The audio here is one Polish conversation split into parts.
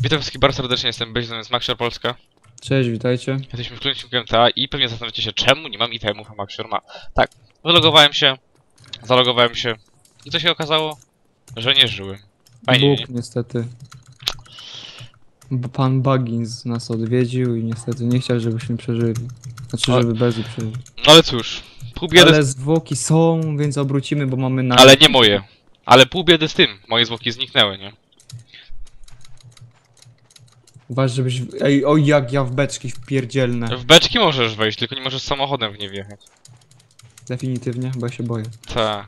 Witam wszystkich bardzo serdecznie, jestem Bezon z Maxior Polska. Cześć, witajcie. Jesteśmy w którymś GTA i pewnie zastanawiacie się, czemu nie mam itemów, a Maxior ma. Tak, wylogowałem się, zalogowałem się i co się okazało? Że nie żyłem. Fajnie, Bóg niestety. Pan Buggins nas odwiedził i niestety nie chciał, żebyśmy przeżyli. Znaczy, żeby Bezu przeżył. No ale cóż, pół biedy... Ale zwłoki są, więc obrócimy, bo mamy na... Ale nie moje. Ale pół biedy z tym, moje zwłoki zniknęły, nie? Uważ, żebyś... Ej, oj, jak ja w beczki wpierdzielnę. W beczki możesz wejść, tylko nie możesz samochodem w nie wjechać. Definitywnie, bo ja się boję. Ta.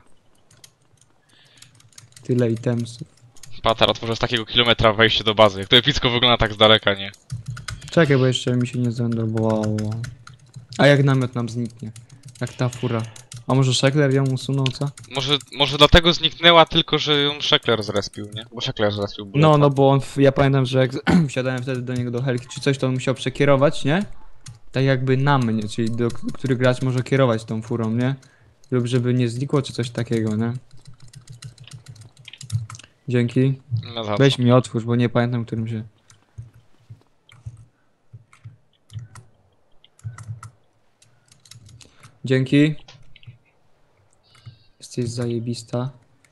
Tyle itemsów. Patar otworzę z takiego kilometra wejście do bazy. Jak to epicko wygląda tak z daleka, nie? Czekaj, bo jeszcze mi się nie zrendowało. A jak namiot nam zniknie? Jak ta fura. A może Szekler ją usunął, co? Może dlatego zniknęła tylko, że ją Szekler zrespił, nie? Bo Szekler zrespił buleta. No bo on, ja pamiętam, że jak wsiadałem wtedy do niego do helki czy coś, to on musiał przekierować, nie? Tak jakby na mnie, czyli do który gracz może kierować tą furą, nie? Lub żeby nie znikło, czy coś takiego, nie? Dzięki. No za co? Weź mi otwórz, bo nie pamiętam, którym się... Dzięki. Jesteś zajebista.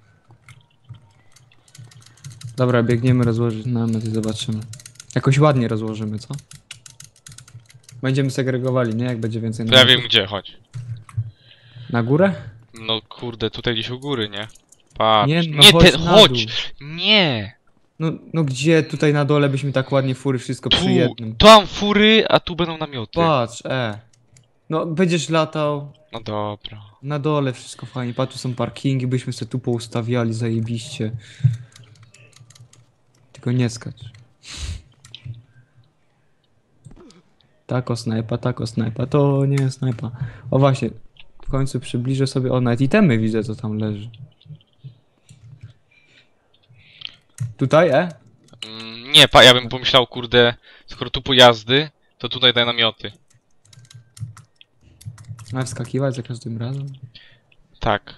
Dobra, biegniemy rozłożyć namiot i zobaczymy. Jakoś ładnie rozłożymy, co? Będziemy segregowali, nie? Jak będzie więcej To ja namiotów. wiem gdzie, chodź. Na górę? No kurde, tutaj gdzieś u góry, nie? Patrz. Nie, no nie chodź ten, na chodź! dół. Nie! No gdzie tutaj na dole byśmy tak ładnie fury wszystko Tu! przy jednym. Tam fury, a tu będą namioty. Patrz, No będziesz latał No dobra. na dole, wszystko fajnie. Patrz, tu są parkingi, byśmy sobie tu poustawiali zajebiście. Tylko nie skacz. Tako snajpa, to nie snajpa. O właśnie, w końcu przybliżę sobie, o nawet itemy widzę, co tam leży. Tutaj, Nie, ja bym pomyślał, kurde, skoro tu pojazdy, to tutaj daj namioty. A wskakiwać za każdym razem? Tak.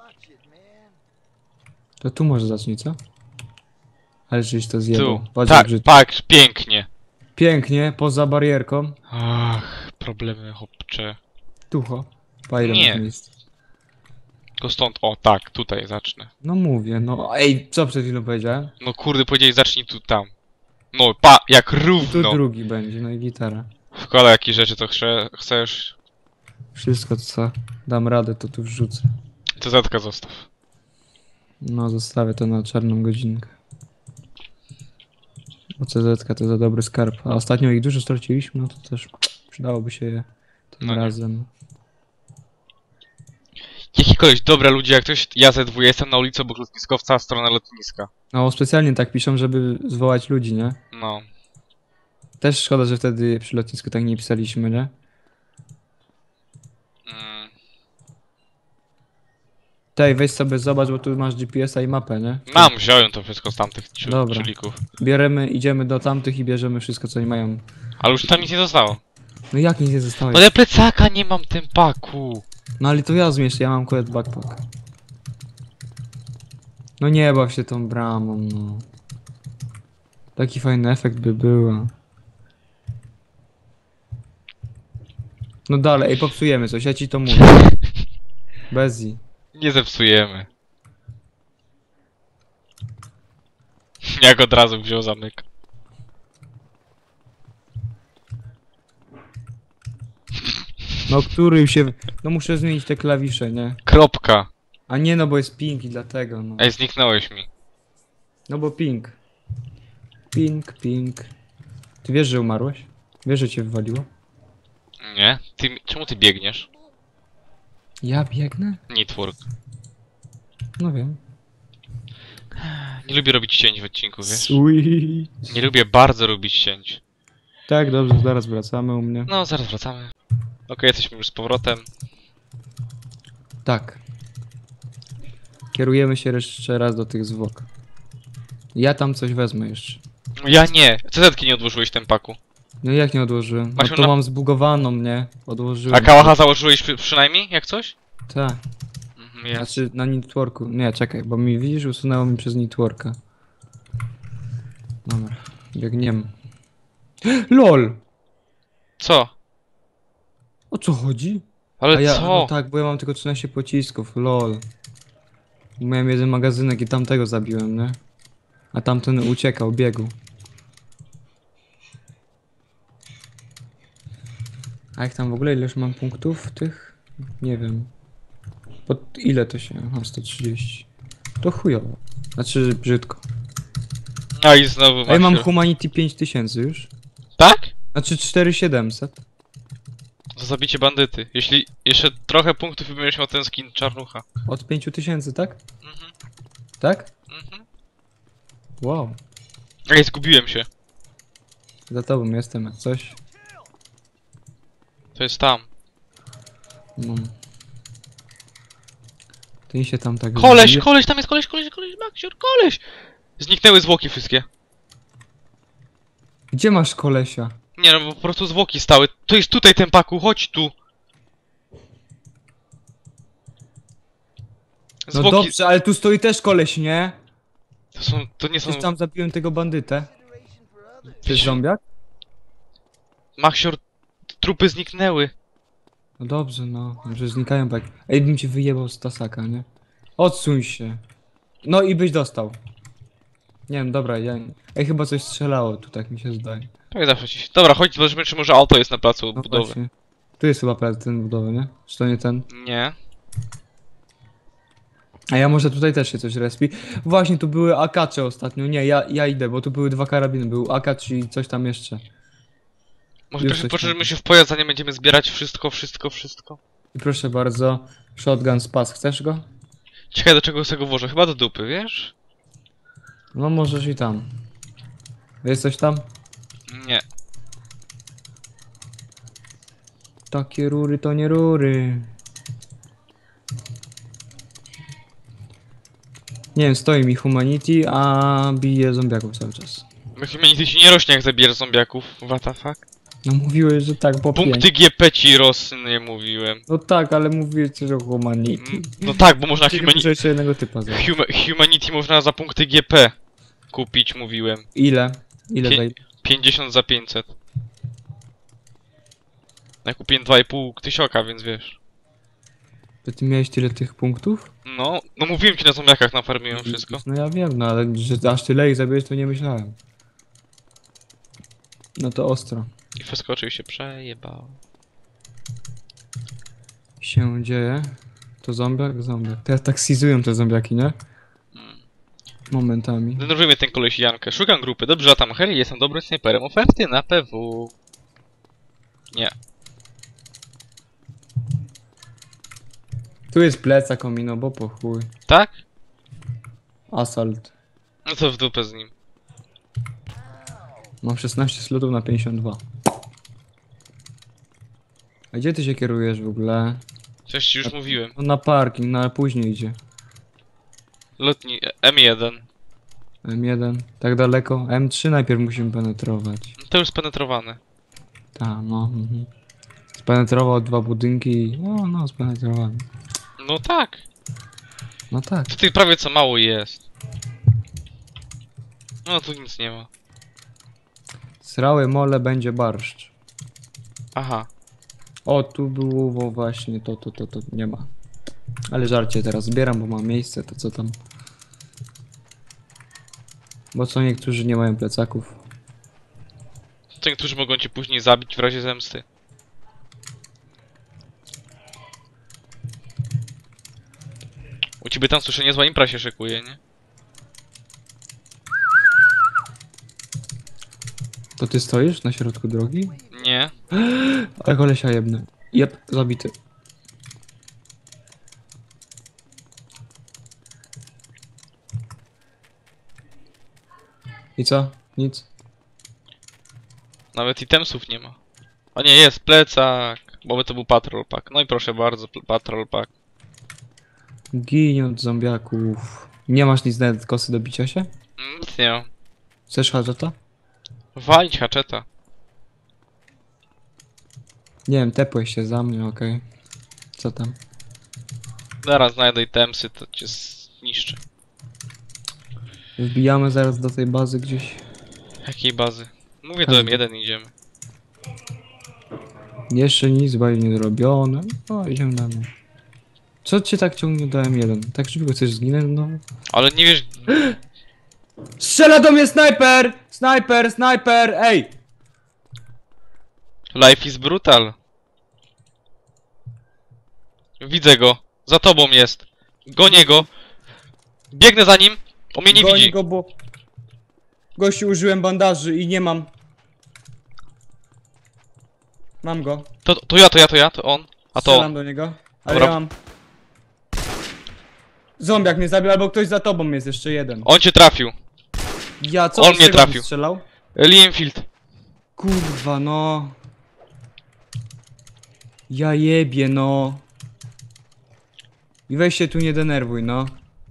To tu może zacznij, co? Ale żeś to zjebał. Tu. Patrz, Tak, jak brzydko. patrz, pięknie. Pięknie, poza barierką. Ach, problemy, chłopcze. Tucho. Pa ile Nie. masz miejsc? Tylko stąd, o tak, tutaj zacznę. No mówię, no. Ej, co przed chwilą powiedziałem? No kurde, powiedziałeś zacznij tu, tam. No, pa, jak I tu równo. drugi będzie, no i gitara. Wkładaj jakieś rzeczy, co chcesz. Wszystko co dam radę, to tu wrzucę. CZ-kę zostaw. No, zostawię to na czarną godzinkę. Bo CZ to za dobry skarb. A ostatnio ich dużo straciliśmy, no to też przydałoby się je tym No nie. razem. Jakikolwiek, dobra ludzie, jak ktoś, ja ZW, ja jestem na ulicy obok lotniskowca, strona lotniska. No, specjalnie tak piszą, żeby zwołać ludzi, nie? No. Też szkoda, że wtedy przy lotnisku tak nie pisaliśmy, nie? Mm, Tej, weź sobie zobacz, bo tu masz GPS-a i mapę, nie? mam, wziąłem to wszystko z tamtych Dobra. czylików. Bieremy, idziemy do tamtych i bierzemy wszystko, co oni mają. Ale już tam nic nie zostało. No jak nic nie zostałeś? Ale plecaka nie mam tempaku. No ale to ja zmieszczę, ja mam akurat backpack. No nie baw się tą bramą, no. Taki fajny efekt by było. No dalej, ej, popsujemy coś, ja ci to mówię. Bezi. Nie zepsujemy. Jak od razu wziął zamyk. No który się... No muszę zmienić te klawisze, nie? Kropka. A nie, no bo jest ping i dlatego, no. Ej, zniknąłeś mi. No bo ping. Ping. Ty wiesz, że umarłeś? Wiesz, że cię wywaliło? Nie? Czemu ty biegniesz? Ja biegnę? Network. No wiem. Nie lubię robić cięć w odcinku, wiesz? Sweet. Nie lubię bardzo robić cięć. Tak, dobrze, zaraz wracamy u mnie. No, zaraz wracamy. Okej, jesteśmy już z powrotem. Tak. Kierujemy się jeszcze raz do tych zwłok. Ja tam coś wezmę jeszcze. Ja nie. CZ-ki nie odłożyłeś tempaku. No jak nie odłożyłem? No Masz to na- mam zbugowaną, nie? Odłożyłem. A kałacha założyłeś przynajmniej, jak coś? Tak. Mhm, jest. Znaczy na networku. Nie, czekaj, bo mi widzisz, usunęło mi przez networka. Dobra. Biegniemy. LOL! Co? O co chodzi? Ale A ja, co? no tak, bo ja mam tylko 13 pocisków, lol. Miałem jeden magazynek i tamtego zabiłem, nie? A tamten uciekał, biegł. A jak tam w ogóle, ileż mam punktów tych? Nie wiem. Pod ile to się? Aha, 130. To chujowo. Znaczy brzydko. A i znowu A ja mam Maxior. Humanity 5000 już. Tak? Znaczy 4700. Za zabicie bandyty. Jeśli jeszcze trochę punktów i będziesz miał ten skin czarnucha. Od 5000, tak? Mhm. Tak? Mhm. Wow. Ej, zgubiłem się. Za tobą jestem, jak coś. To jest tam. No. Ty się tam tak... Koleś, zbije- koleś, tam jest koleś, Maxior, koleś! Zniknęły zwłoki wszystkie. Gdzie masz kolesia? Nie no, bo po prostu zwłoki stały. To jest tutaj ten paku, chodź tu. No Zwłoki... dobrze, ale tu stoi też koleś, nie? To nie są... Przecież tam zabiłem tego bandytę. To jest Przecież- zombiak? Maxior, trupy zniknęły. No dobrze, no. Że znikają tak. Ej, bym cię wyjebał z tasaka, nie? Odsuń się. No i byś dostał. Nie wiem, dobra, ja... Ej, chyba coś strzelało tu, tak mi się zdaje. Tak zawsze ci się... Dobra, chodź, zobaczymy, czy może auto jest na placu No budowy. właśnie. Tu jest chyba prawie ten budowy, nie? Czy to nie ten? Nie. A ja może tutaj też się coś respi. Właśnie, tu były akacze ostatnio. Nie, ja idę, bo tu były dwa karabiny. Był akacz i coś tam jeszcze. Może Już trochę coś poczekajmy tam. się w pojazd, zanim będziemy zbierać wszystko. I proszę bardzo, shotgun spas, chcesz go? Ciekawe do czego sobie go włożę, chyba do dupy, wiesz? No możesz i tam. Jest coś tam? Nie. Takie rury to nie rury. Nie wiem, stoi mi Humanity, a bije zombiaków cały czas. Humanity ci nie rośnie jak zabierasz zombiaków, what the fuck? No mówiłeś, że tak, po Punkty 5. GP ci rosnie, mówiłem. No tak, ale mówiłeś coś o Humanity. No tak, bo można Czyli muszę jeszcze jednego typa zabić. Humanity można za punkty GP kupić, mówiłem. Ile? Ile Pie- daj? 50 za 500. Ja kupiłem 2,5 tysiąca, więc wiesz. To ty miałeś tyle tych punktów? No mówiłem ci na zombiakach nafarmiłem wszystko. No ja wiem, no ale że aż tyle ich zabiłeś, to nie myślałem. No to ostro I wszystko oczywiście przejebało. się dzieje. To zombiak? Zombiak. Teraz tak sizują te zombiaki, nie? Momentami. Denerwuje mnie ten koleś Jankę. Szukam grupy, dobrze latam heli, jestem dobrym snajperem. Oferty na PW. Nie. Tu jest plecak omino, bo po chuj. Tak? Assault. No to w dupę z nim. Mam 16 slotów na 52. A gdzie ty się kierujesz w ogóle? Coś ci już mówiłem. No na parking, no ale później idzie. Lotni M1. M1, tak daleko. M3 najpierw musimy penetrować. To już spenetrowane. Tak, no. Mhm. Spenetrował dwa budynki i... No, spenetrowany. No tak. No tak. Tutaj prawie co mało jest. No tu nic nie ma. Srały mole będzie barszcz. Aha. O, tu było właśnie to nie ma. Ale żarcie teraz zbieram, bo mam miejsce, to co tam. Bo co niektórzy nie mają plecaków. To niektórzy mogą cię później zabić w razie zemsty. U ciebie tam słyszę niezła impra się szykuje, nie? To ty stoisz na środku drogi? Nie. Ale kolesia jebny. Jeb, zabity. I co? Nic? Nawet itemsów nie ma. O nie, jest plecak. Bo by to był patrol pack. No i proszę bardzo, patrol pack. Ginie od zombiaków. Nie masz nic na kosy do bicia się? Nic nie mam. Chcesz hajata? Walić haczeta. Nie wiem, tepłeś się za mnie, okej. Co tam? Zaraz znajdę itemsy, to cię zniszczę. Wbijamy zaraz do tej bazy gdzieś. Jakiej bazy? Mówię, do M1 idziemy. Jeszcze nic bardziej nie zrobione. No, idziemy dalej. Co cię tak ciągnie do M1? Tak szybko chcesz zginąć? No. Ale nie wiesz... Strzela do mnie snajper! Snajper, snajper! Ej! Life is brutal. Widzę go. Za tobą jest. Gonię go. Biegnę za nim. On mnie nie Goń widzi. go, bo... Gościu, użyłem bandaży i nie mam. Mam go. To ja, to on. A to Strzelam on. do niego. Ale Dobra. ja mam... Zombiak mnie zabił, albo ktoś za tobą jest, jeszcze jeden. On cię trafił. Ja, co On z mnie czego mi trafił. strzelał? Lienfield. Kurwa, no. Ja jebie, no. I weź się tu nie denerwuj, no.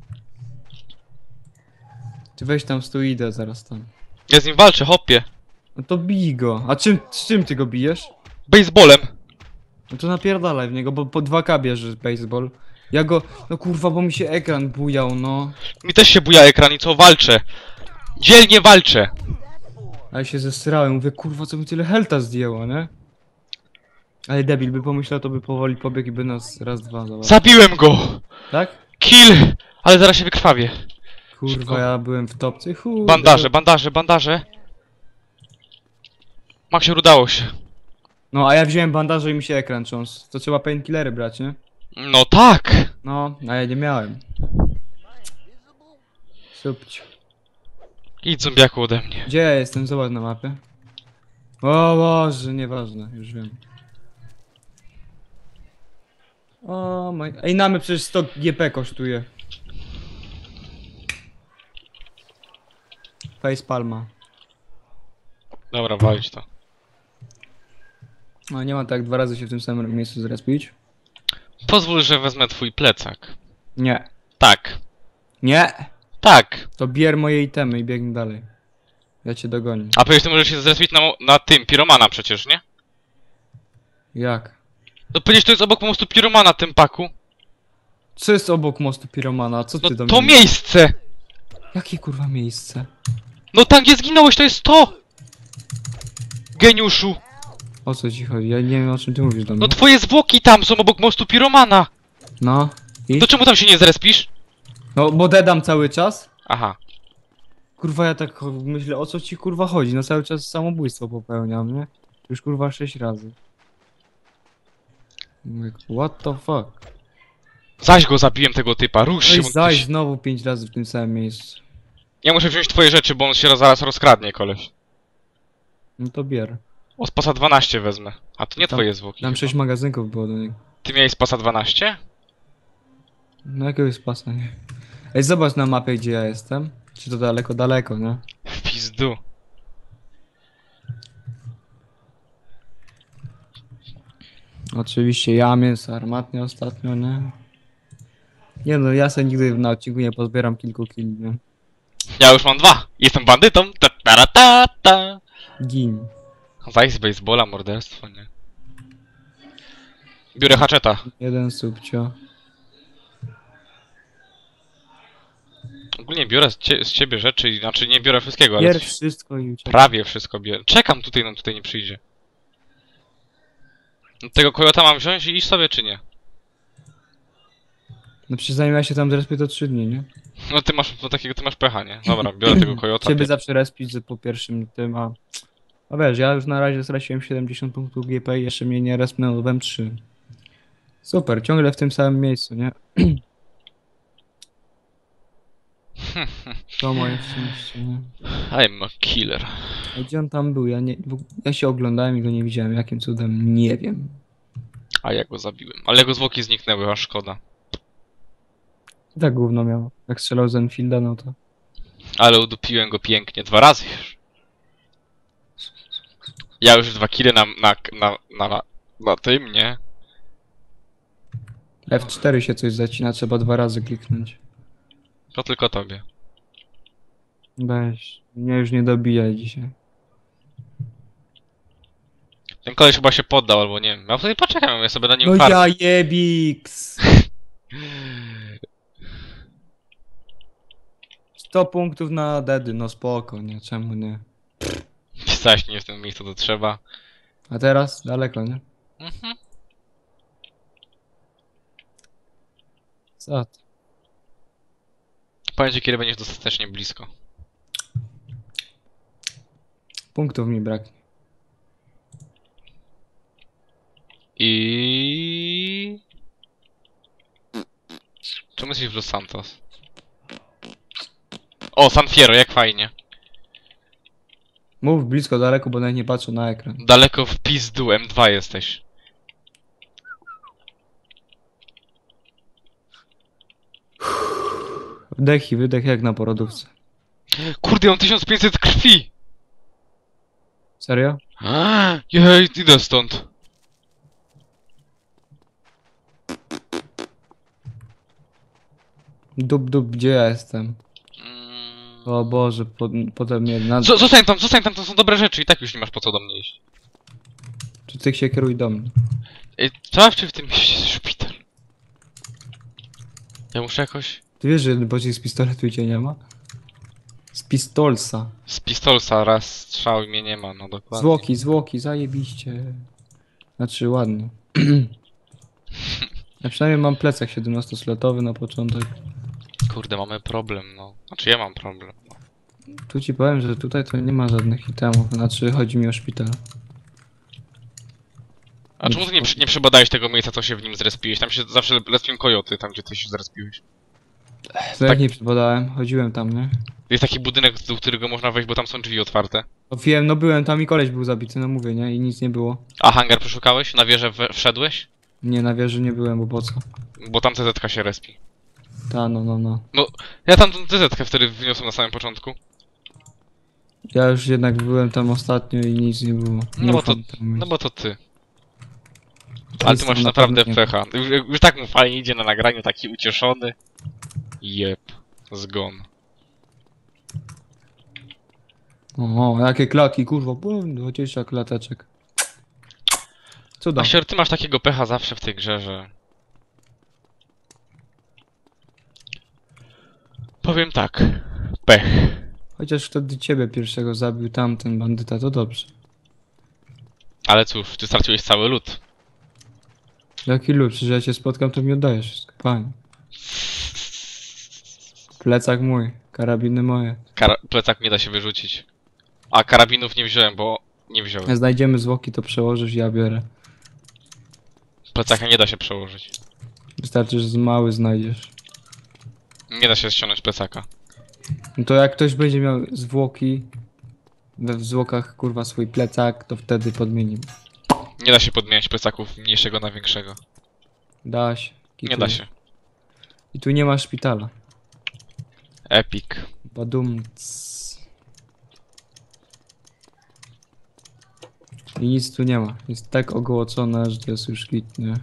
Ty weź tam stój, idę zaraz tam. Ja z nim walczę, hopie. No to bij go. A z czym ty go bijesz? Baseballem. No to napierdalaj w niego, bo po 2K bierzesz baseball. Ja go... No kurwa, bo mi się ekran bujał, no. Mi też się buja ekran i co? Walczę. Dzielnie walczę. Ale się zesrałem, mówię, kurwa, co mi tyle helta zdjęło, nie? Ale debil by pomyślał, to by powoli pobiegł i by nas raz, dwa załatwił. Zabiłem go. Tak? Kill. Ale zaraz się wykrwawię. Kurwa, Szybko. ja byłem w topce, chuj. Bandaże. Maksior, udało się. No, a ja wziąłem bandaże i mi się ekran cząs. To trzeba painkillery brać, nie? No tak. No, a ja nie miałem. Subć. Idź, zombiaku, ode mnie. Gdzie ja jestem? Zobacz na mapie. O Boże, nieważne, już wiem. O my... Ej, namy przecież 100 GP kosztuje. Facepalma. Dobra, walić to. No, nie ma tak 2 razy się w tym samym miejscu zrespić. Pozwól, że wezmę twój plecak. Nie. Tak. Nie! Tak. To bier moje itemy i biegnij dalej. Ja cię dogonię. A przecież ty możesz się zrespić na tym, piromana przecież, nie? Jak? No przecież to jest obok mostu piromana, tym paku. Co jest obok mostu Piromana? Co No ty do to mnie... miejsce! Jakie kurwa miejsce? No tam gdzie zginąłeś, to jest to! Geniuszu! O co ci chodzi? Ja nie wiem, o czym ty mówisz do mnie. No twoje zwłoki tam są obok mostu piromana! No. I? To czemu tam się nie zrespisz? No, bo dedam cały czas. Aha. Kurwa, ja tak myślę, o co ci kurwa chodzi? No cały czas samobójstwo popełniam, nie? Już kurwa 6 razy. Mówię, what the fuck? Zaś go zabiłem tego typa, rusz się. No i bo zaś ktoś- znowu 5 razy w tym samym miejscu. Ja muszę wziąć twoje rzeczy, bo on się zaraz rozkradnie, koleś. No to bier. O, z pasa 12 wezmę. A to nie Tam- twoje zwłoki. Tam chyba. 6 magazynków było do niego. Ty miałeś z pasa 12? No jakiegoś pasa, nie? Ej, zobacz na mapie, gdzie ja jestem. Czy to daleko, daleko, nie? W pizdu. Oczywiście ja mięso armatnie ostatnio, nie? Nie no, ja sobie nigdy na odcinku nie pozbieram kilku killi, nie? Ja już mam 2. Jestem bandytą. Ta, ta, ta, ta. Gin. Zaś z baseballa, morderstwo, nie? Biorę haczeta. Jeden subcio. Ogólnie biorę z ciebie rzeczy, znaczy nie biorę wszystkiego, ale Bier wszystko i uciekaj. prawie wszystko biorę. Czekam tutaj, no tutaj nie przyjdzie. Tego kojota mam wziąć i iść sobie, czy nie? No przecież zanim ja się tam zrespię to 3 dni, nie? No ty masz, no takiego ty masz pecha, nie? Dobra, biorę tego kojota. Ciebie zawsze respić po pierwszym tym, a... A wiesz, ja już na razie straciłem 70 punktów GP i jeszcze mnie nie respnęło w M3. Super, ciągle w tym samym miejscu, nie? To moje szczęście, nie? I'm a killer. A gdzie on tam był? Ja się oglądałem i go nie widziałem. Jakim cudem? Nie wiem. A ja go zabiłem. Ale jego zwłoki zniknęły, a szkoda. I tak gówno miał. Jak strzelał z Enfielda, no to... Ale udupiłem go pięknie, 2 razy już. Ja już 2 kile na tym, nie? F4 się coś zacina, trzeba 2 razy kliknąć. To tylko tobie. Weź, mnie już nie dobijaj dzisiaj. Ten koleś chyba się poddał, albo nie wiem. Ja wtedy poczekam, ja sobie na nim No farmę. ja jebiks! 100 punktów na dedy, no spoko, nie? Czemu nie? Pisałeś nie w tym miejscu, to trzeba. A teraz? Daleko, nie? Mhm. Co? Powiem ci, kiedy będziesz dostatecznie blisko. Punktów mi braknie. I... Czemu jesteś w Los Santos? O, San Fierro, jak fajnie. Mów blisko, daleko, bo nawet nie patrzę na ekran. Daleko w pizdu, M2 jesteś. Wdech i wydech jak na porodówce. Kurde, mam 1500 krwi! Serio? Jej, idę stąd. Dup, gdzie ja jestem? O Boże, potem mnie na... Zostań tam, to są dobre rzeczy i tak już nie masz po co do mnie iść. Czy ty się kieruj do mnie? Ej, zawsze w tym mieście jest szpital. Ja muszę jakoś... Ty wiesz, że jeden pocisk z pistoletu cię nie ma? Z pistolsa. Z pistolsa raz strzał i mnie nie ma, no dokładnie. Zwłoki, zajebiście. Znaczy, ładnie. Ja przynajmniej mam plecak 17-slotowy na początek. Kurde, mamy problem, no. Znaczy ja mam problem. No. Tu ci powiem, że tutaj to nie ma żadnych itemów. Znaczy, chodzi mi o szpital. A czemu ty nie przebadałeś tego miejsca, co się w nim zrespiłeś? Tam się zawsze respią kojoty, tam gdzie ty się zrespiłeś. To jak nie przebadałem, chodziłem tam, nie? Jest taki budynek, do którego można wejść, bo tam są drzwi otwarte. No wiem, no byłem tam i koleś był zabity, no mówię, nie? I nic nie było. A hangar przeszukałeś? Na wieżę wszedłeś? Nie, na wieży nie byłem, bo po co? Bo tam CZ się respi. Ta, no. Ja tam tą CZ wtedy wniosłem na samym początku. Ja już jednak byłem tam ostatnio i nic nie było. Nie No bo to, ufam temu. no bo to ty. Ale ty Jestem masz na naprawdę pewno nie- pecha. Już tak mu fajnie idzie na nagraniu, taki ucieszony. Jep. Zgon. O, jakie klaki, kurwa, 20 klateczek. Cuda. Asior, ty masz takiego pecha zawsze w tej grze, że... Powiem tak. Pech. Chociaż wtedy ciebie pierwszego zabił tamten bandyta, to dobrze. Ale cóż, ty straciłeś cały lód. Jaki lud, że ja cię spotkam, to mi oddajesz wszystko, panie. Plecak mój, karabiny moje. Plecak nie da się wyrzucić. A karabinów nie wziąłem, bo nie wziąłem. Jak znajdziemy zwłoki, to przełożysz, ja biorę. Plecaka nie da się przełożyć. Wystarczy, że z mały znajdziesz. Nie da się ściągnąć plecaka. No to jak ktoś będzie miał zwłoki, we zwłokach, kurwa, swój plecak, to wtedy podmienimy. Nie da się podmieniać plecaków mniejszego na większego. Da się. Nie da się. I tu nie ma szpitala. Epic. Badum. I nic tu nie ma. Jest tak ogołocone, że to jest już git, nie?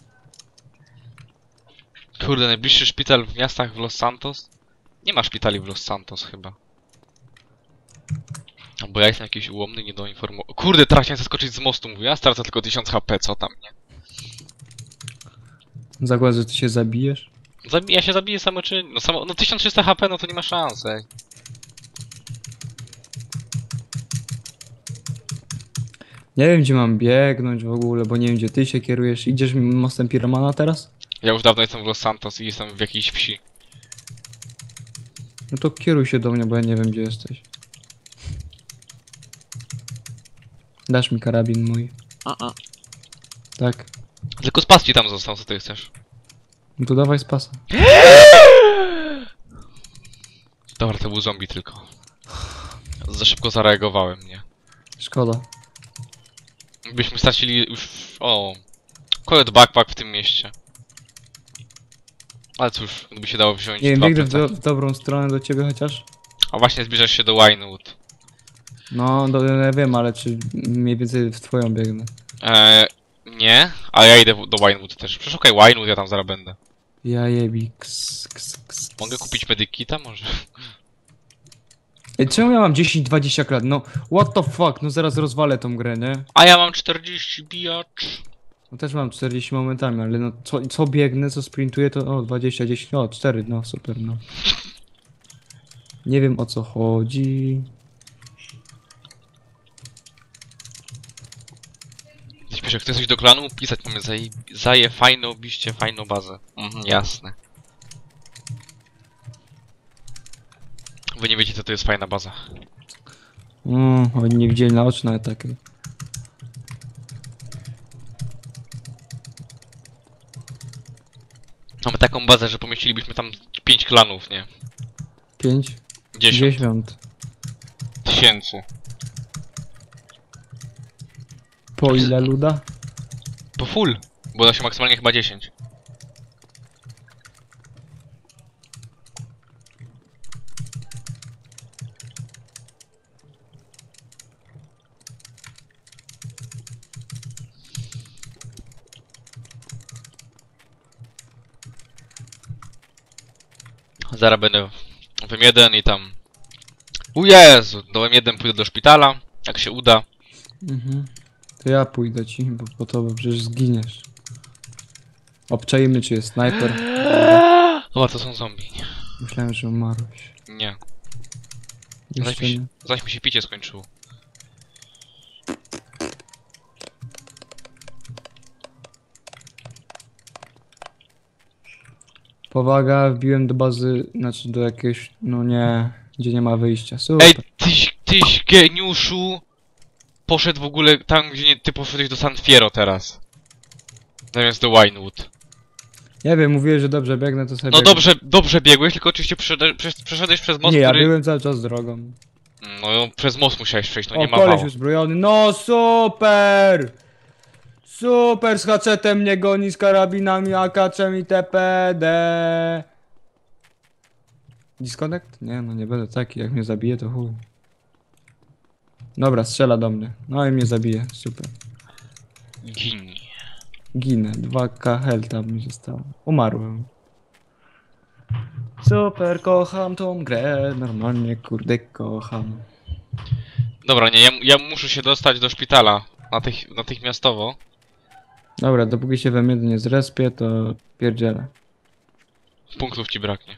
Kurde, najbliższy szpital w miastach w Los Santos? Nie ma szpitali w Los Santos chyba. Bo ja jestem jakiś ułomny, nie doinformowany. Kurde, teraz chciałem zaskoczyć z mostu, mówię, ja stracę tylko 1000 HP, co tam, nie? Zakład, że ty się zabijesz? Ja się zabiję samoczynnie. No 1300 HP, no to nie ma szans, ej. Nie wiem, gdzie mam biegnąć w ogóle, bo nie wiem, gdzie ty się kierujesz. Idziesz mostem Piromana teraz? Ja już dawno jestem w Los Santos i jestem w jakiejś wsi. No to kieruj się do mnie, bo ja nie wiem, gdzie jesteś. Dasz mi karabin mój. Tak. Tylko spas ci tam został, co ty chcesz. No to dawaj z pasa. Dobra, to był zombie tylko. Za szybko zareagowałem, nie? Szkoda. Byśmy stracili już... O... Kolet backpack w tym mieście. Ale cóż, gdyby się dało wziąć Nie wiem, dwa biegnę plecaki. w dobrą stronę do ciebie chociaż? A właśnie zbliżasz się do Winewood. No, ja wiem, ale czy mniej więcej w twoją biegnę? Nie, ale ja idę do Winewood też. Przeszukaj Winewood, ja tam zaraz będę. Ja jebi. Mogę kupić medykita może? Ej, czemu ja mam 10-20 klat? No, what the fuck? No zaraz rozwalę tą grę, nie? A ja mam 40 bijacz. No też mam 40 momentami, ale no co biegnę, co sprintuję, to o 20, 10, o 4, no super, no. Nie wiem o co chodzi. Wiesz, jak chcesz coś do klanu pisać, mamy zaje fajne obiście, fajną bazę. Jasne. Wy nie wiecie, co to jest fajna baza. Oni nie widzieli na oczy nawet takiej. Mamy taką bazę, że pomieścilibyśmy tam 5 klanów, nie? 5? 10 10. tysięcy. Po ile luda? Po full, bo da się maksymalnie chyba 10. Zaraz będę w M1 i tam... O Jezu! Do M1 pójdę do szpitala, jak się uda. To ja pójdę ci, bo po to, bo przecież zginiesz. Obczajmy, czy jest snajper. Chyba to są zombie. Myślałem, że umarłeś. Nie. Jeszcze nie. Zaś mi się picie skończyło. Powaga, wbiłem do bazy, znaczy do jakiegoś, no nie, gdzie nie ma wyjścia. Super. Ej, tyś geniuszu! Poszedł w ogóle tam, gdzie nie, ty poszedłeś do San Fierro teraz. Zamiast do Winewood. Nie wiem, mówiłeś, że dobrze biegnę, to sobie No biegnę. dobrze biegłeś, tylko oczywiście przeszedłeś przez most, Nie, ja który... byłem cały czas drogą. No przez most musiałeś przejść, no O, nie ma koleś mało. uzbrojony, no super! Super, z hacetem mnie goni, z karabinami, akaczem i TPD. Disconnect? Nie, no nie będę taki, jak mnie zabije to chuj. Dobra, strzela do mnie. No i mnie zabije, super. Gin. Ginę, 2K health mi zostało. Umarłem. Super, kocham tą grę, normalnie kurde kocham. Dobra, nie, ja muszę się dostać do szpitala. Natychmiastowo. Dobra, dopóki się we mnie nie zrespię, to pierdzielę. Punktów ci braknie.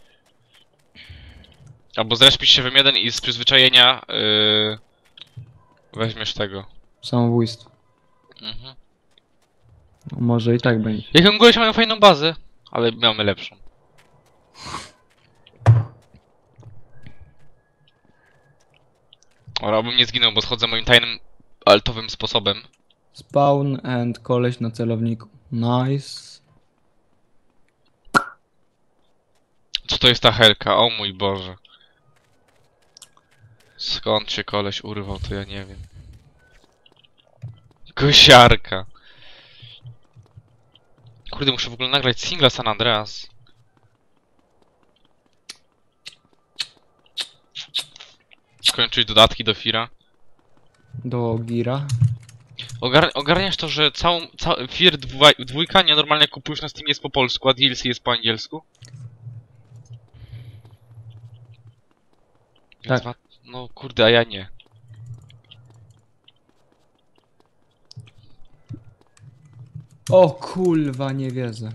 Albo zrespisz się w M1 i z przyzwyczajenia weźmiesz tego. Samobójstwo. Mhm. No, może i tak będzie. Jak w ogóle mają fajną bazę, ale mamy lepszą. Ora, bym nie zginął, bo schodzę moim tajnym, altowym sposobem. Spawn and koleś na celowniku. Nice. Co to jest ta helka? O mój Boże. Skąd się koleś urwał, to ja nie wiem. Kosiarka. Kurde, muszę w ogóle nagrać singla San Andreas. Skończyć dodatki do Fira. Do Gira. Ogarniasz to, że Fear 2 nienormalnie kupujesz na Steamie jest po polsku, a DLC jest po angielsku? Tak. No kurde, a ja nie. O kurwa, nie wierzę.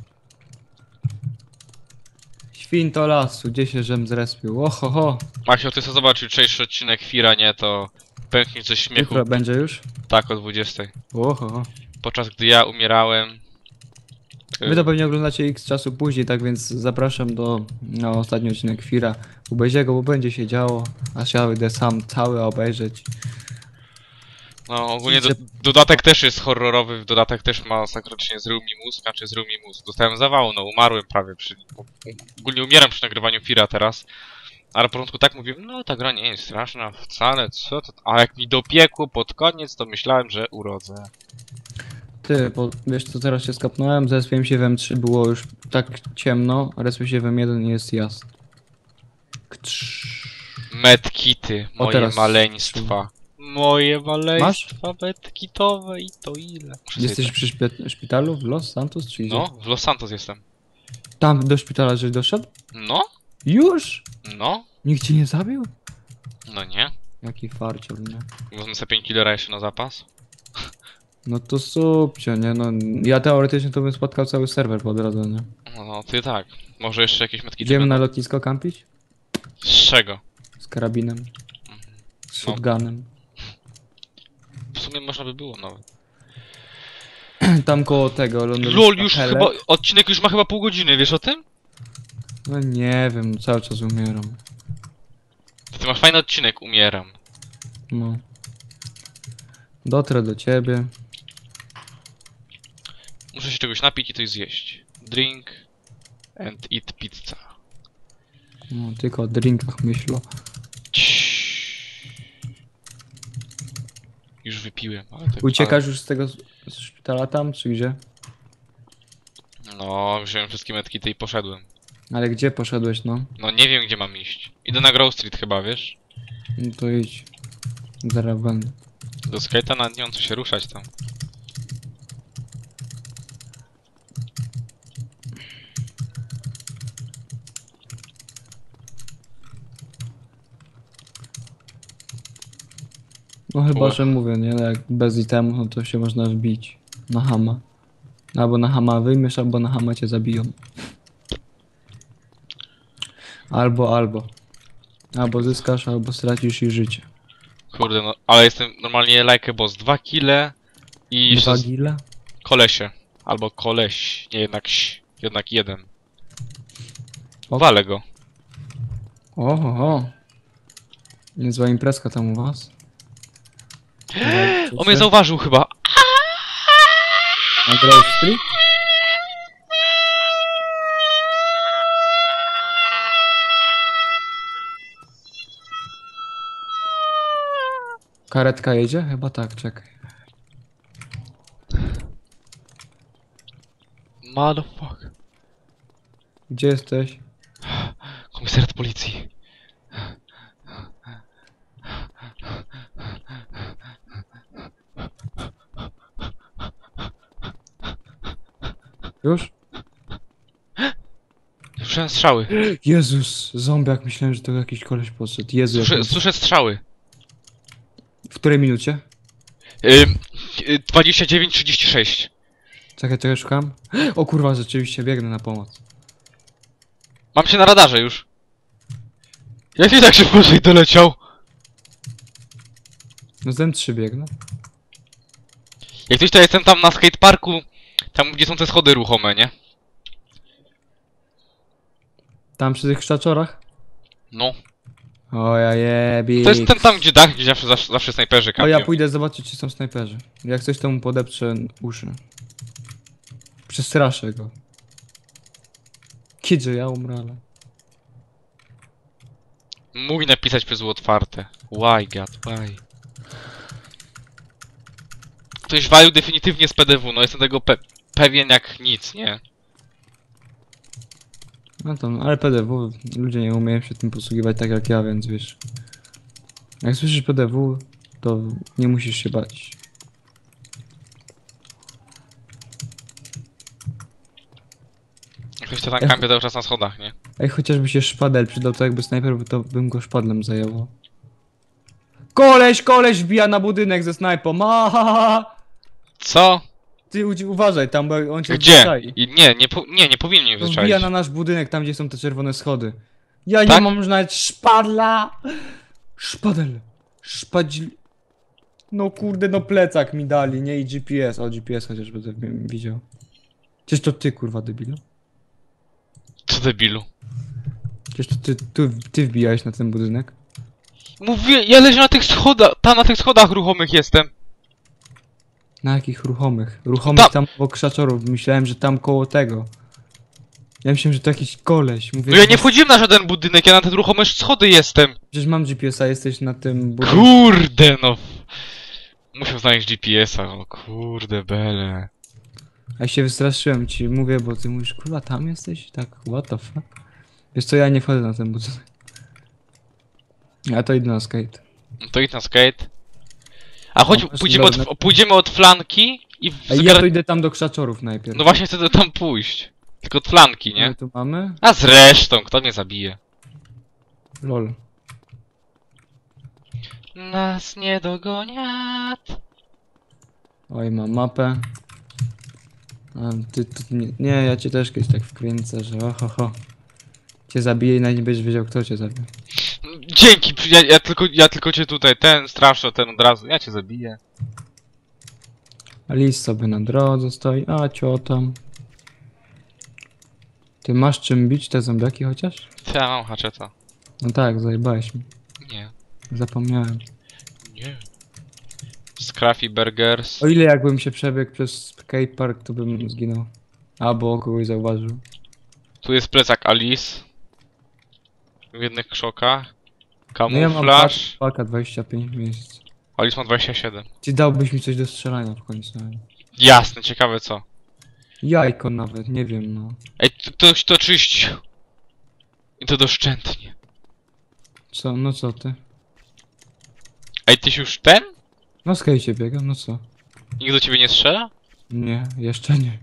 Świnto lasu, gdzie się żem zrespił? Ohoho. Maksio, ty co zobaczył jutrzejszy odcinek Fira, nie? To pękniesz ze śmiechu. Jutro będzie już? Tak, o 20. Ohoho. Podczas gdy ja umierałem. Wy to pewnie oglądacie x czasu później, tak więc zapraszam do ostatni odcinek Fira. Obejrzę go, bo będzie się działo, aż ja będę sam cały obejrzeć. No ogólnie dodatek też jest horrorowy, dodatek też ma sakrycznie zrył mi mózg, znaczy zrył mi mózg. Dostałem zawału, no umarłem prawie przy... Ogólnie umieram przy nagrywaniu Fira teraz. Ale na początku tak mówiłem, no ta gra nie jest straszna wcale, co to... A jak mi dopiekło pod koniec, to myślałem, że urodzę. Ty, bo wiesz co, teraz się skapnąłem, zespiłem się w M3, było już tak ciemno, respię się w M1 i jest jasno. Medkity, moje teraz maleństwa. Moje maleństwa medkitowe i to ile? Muszę sobie Jesteś przy szpitalu w Los Santos, czy gdzie? No, w Los Santos jestem. Tam do szpitala żeś doszedł? No? Już? No? Nikt cię nie zabił? No nie. Jaki farciol, nie? Wezmę sobie painkillera jeszcze na zapas. No to subcio, nie? No, ja teoretycznie to bym spotkał cały serwer po drodze, nie? No ty tak. Może jeszcze jakieś medkity Idziemy na będą. lotnisko kampić? Z czego? Z karabinem. Z No. shotgunem. W sumie można by było nawet. Tam koło tego lądowiska LOL, już Helek. chyba, odcinek już ma chyba pół godziny, wiesz o tym? No nie wiem, cały czas umieram. Ty masz fajny odcinek, umieram. No. Dotrę do ciebie. Muszę się czegoś napić i coś zjeść. Drink and eat pizza. No, tylko o drinkach myślę. Już wypiłem, ale tak. Uciekasz już z tego z szpitala tam, czy gdzie? No, wziąłem wszystkie medkity i poszedłem. Ale gdzie poszedłeś, no? No nie wiem, gdzie mam iść. Idę na Grove Street chyba, wiesz? No to idź. Zaraz będę. Do skate'a nad nią, co się ruszać tam. No chyba, Ue. że mówię, nie? Jak bez itemu, no to się można wbić. Na hama. Albo na hama wyjmiesz, albo na hama cię zabiją. Albo. Albo zyskasz, albo stracisz ich życie. Kurde, no, ale jestem normalnie like a boss. 2 kile i jeszcze 2 gile? kolesie. Albo koleś, nie jednak jeden. Ok. Walę go. Oho. Niezła imprezka tam u was. On mnie zauważył chyba. Na Grove Street? Karetka jedzie? Chyba tak, czekaj. Motherfuck. Gdzie jesteś? Komisariat policji. Już? Słyszałem strzały. Jezus, zombiak, myślałem, że to jakiś koleś podszedł. Jezu, jak... Słyszę strzały. W której minucie? 29:36. Czekaj, szukam. O kurwa, rzeczywiście, biegnę na pomoc. Mam się na radarze już. Jak się tak szybko tutaj doleciał? No z M3 biegnę. Jak coś to jestem tam na skateparku, tam gdzie są te schody ruchome, nie? Tam przy tych krzaczorach? No. O ja jebi. To jest ten tam, gdzie dach, gdzie zawsze snajperzy O kampią. ja pójdę zobaczyć, czy są snajperzy. Jak coś, to mu podeprzę uszy. Przestraszę go. Kidzie, ja umrę, ale... Mógł napisać przez otwarte. Why god, why? Ktoś walił definitywnie z PDW, no jestem tego pewien jak nic, nie? No to, ale PDW, ludzie nie umieją się tym posługiwać tak jak ja, więc wiesz. Jak słyszysz PDW, to nie musisz się bać. Ktoś to tam kampie cały czas na schodach, nie? Ej, chociażby się szpadel przydał, to jakby snajper, to bym go szpadlem zajęło. Koleś wbija na budynek ze snajpą, Co? Ty uważaj, tam bo on cię Gdzie? wyczai. I nie powinien mnie To wyczaić. wbija na nasz budynek, tam gdzie są te czerwone schody. Ja nie Tak? mam już nawet szpadla! Szpadel! Szpadzi... No kurde, no plecak mi dali, nie i GPS. O, GPS chociaż będę widział. Przecież to ty, kurwa, debilu. Co debilu? Przecież to ty wbijałeś na ten budynek. Mówię, ja leżę na tych schodach, tam na tych schodach ruchomych jestem. Na jakich ruchomych? Ruchomych Tam. tam obok krzaczorów. Myślałem, że tam koło tego. Ja myślałem, że to jakiś koleś. Mówię, No ja że nie wchodziłem na żaden budynek, ja na te ruchome schody jestem. Przecież mam GPS-a, jesteś na tym budynku. Kurde no. Musiał znaleźć GPS-a, no kurde bele. A się wystraszyłem ci, mówię, bo ty mówisz, kurwa, tam jesteś? Tak, what the fuck? Wiesz co, ja nie wchodzę na ten budynek. Ja to idę na skate. No to idź na skate. A chodź, No, pójdziemy od flanki i... Ej, ja to idę tam do krzaczorów najpierw. No właśnie chcę tam pójść. Tylko od flanki, Co nie? my tu mamy? A zresztą, kto mnie zabije? Lol. Nas nie dogoniat. Oj, mam mapę. A, nie, ja cię też kiedyś tak wkręcę, że oho. Cię zabiję i nawet nie będziesz wiedział, kto cię zabije. Dzięki, ja tylko cię tutaj, ten straszę, ten od razu, ja cię zabiję. Lis sobie na drodze stoi, a cio tam. Ty masz czym bić te zombiaki chociaż? Ja mam haczeta. No tak, zajebałeś mi. Nie. Zapomniałem. Nie. Scruffy Burgers. O ile jakbym się przebiegł przez skatepark, to bym zginął. Albo kogoś zauważył. Tu jest plecak Alice. W jednych krzokach. No ja mam Kamuflaż. paka 25 miejsc. Alice ma 27. Ci dałbyś mi coś do strzelania w końcu. Jasne, ciekawe co. Jajko nawet, nie wiem no. Ej, ktoś to czyści. I to doszczętnie. Co, no co ty? Ej, tyś już ten? No skejcie biegam, no co? Nikt do ciebie nie strzela? Nie, jeszcze nie.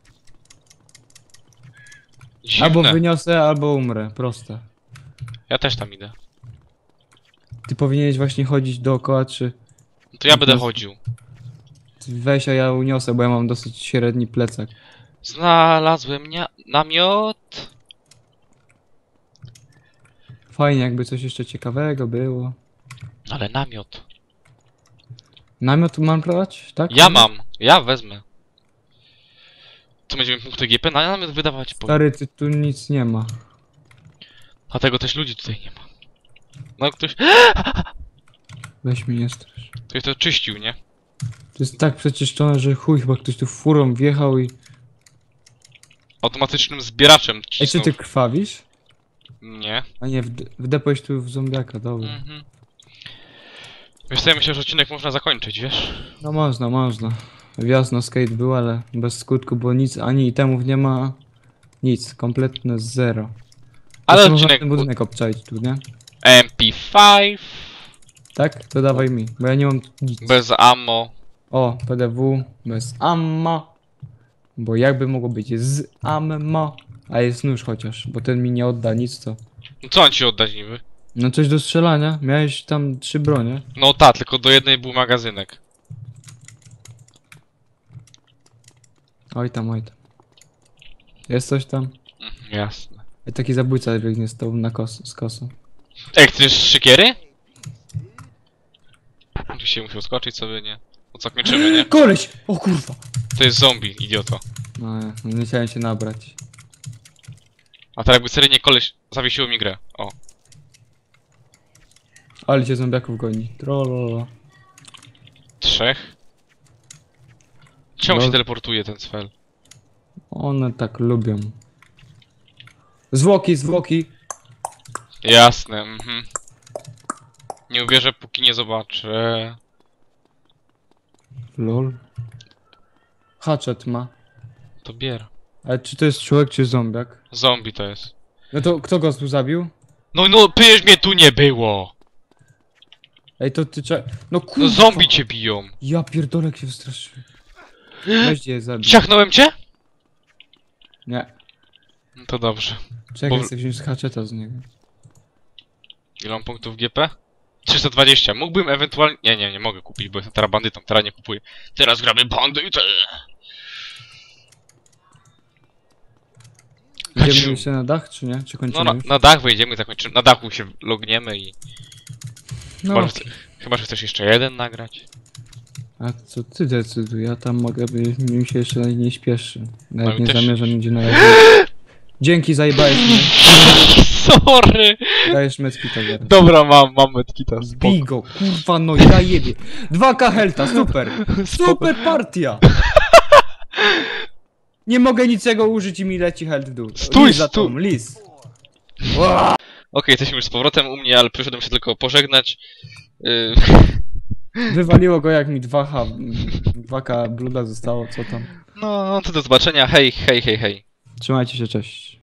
Dziwne. Albo wyniosę, albo umrę, proste. Ja też tam idę. Ty powinieneś właśnie chodzić dookoła, czy... No to ja będę chodził. Ty weź, a ja uniosę, bo ja mam dosyć średni plecak. Znalazłem namiot. Fajnie, jakby coś jeszcze ciekawego było. Ale namiot. Namiot mam brać, tak? Ja mam. Ja wezmę. Co będziemy punkty GP? Na namiot wydawać po. Stary, ty tu nic nie ma. Dlatego też ludzi tutaj nie ma. No ktoś. Weź mi nie strasz. Ktoś to czyścił, nie? To jest tak przeczyszczone, że chuj, chyba ktoś tu furą wjechał i... Automatycznym zbieraczem Ej, czy cisnął. ty krwawisz? Nie. A nie, wdepłeś tu w zombiaka, dobra. Mhm. Wiesz co, ja myślę, że odcinek można zakończyć, wiesz? No można. Wjazd na skate był, ale bez skutku, bo nic, ani itemów nie ma. Nic, kompletne zero. Ale Jeszcze można odcinek ten budynek obczaić tu, nie? MP5 Tak? To dawaj mi, bo ja nie mam nic. bez ammo. O, PDW bez ammo. Bo jakby mogło być z ammo. A jest nóż chociaż, bo ten mi nie odda nic, to... No co on ci oddać niby? No coś do strzelania, miałeś tam 3 bronie. No tak, tylko do jednej był magazynek. Oj tam. Jest coś tam? Jasne. Ej, taki zabójca biegnie z tobą na z kosą. Ej, chcesz siekiery? Tu się musiał skoczyć sobie, nie? No co, kończymy, nie? Koleś! O kurwa! To jest zombie, idioto. No nie chciałem się nabrać. A teraz jakby seryjnie koleś zawiesiło mi grę. O. Ale cię zombiaków goni. Trollolo. 3. Czemu No. się teleportuje ten cfel? One tak lubią. Zwłoki! Jasne, mhm. Nie uwierzę, póki nie zobaczę. Lol. Hatchet ma. To bier. Ale czy to jest człowiek, czy zombiak? Zombie to jest. No to kto go tu zabił? No, przecież mnie tu nie było! Ej, to ty No No kurwa! zombie cię biją! Ja pierdolę, jak się wystraszyłem. Weź je zabić. Ciachnąłem cię? Nie. No to dobrze. Czekaj, Bo- chcę wziąć z hatcheta z niego. Ile mam punktów GP? 320. Mógłbym ewentualnie... Nie mogę kupić, bo jestem teraz bandytą, teraz nie kupuję. Teraz gramy bandytę! Idziemy Haciu. jeszcze na dach, czy nie? Czy No kończymy już? na dach wejdziemy, zakończymy. Na dachu się logniemy i... No, Chyba, że chcesz jeszcze jeden nagrać. a co ty decyduj? Ja tam mogę być, mi się jeszcze nie śpieszy. No Nawet i nie też- zamierzam nigdzie na razie. Dzięki, zajebałeś mnie. Sorry! Dajesz medkita teraz. Dobra, mam medkita. Bij go, kurwa, no ja jebie. 2K helta, super. Super partia. Nie mogę niczego użyć i mi leci health w dół. Stój, Lis za stój. tą, lis. Okej, jesteśmy już z powrotem u mnie, ale przyszedłem się tylko pożegnać. Wywaliło go jak mi 2K bluda zostało, co tam. No, to do zobaczenia. Hej. Trzymajcie się, cześć.